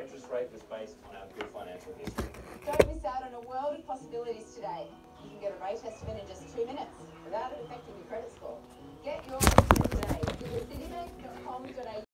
interest rate was based on our good financial history. Don't miss out on a world of possibilities today. You can get a rate estimate in just 2 minutes without it affecting your credit score.